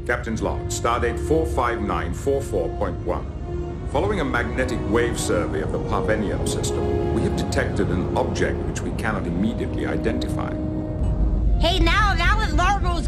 Captain's log, stardate 45944.1. Following a magnetic wave survey of the Parvenium system, we have detected an object which we cannot immediately identify. Hey, now that Largo's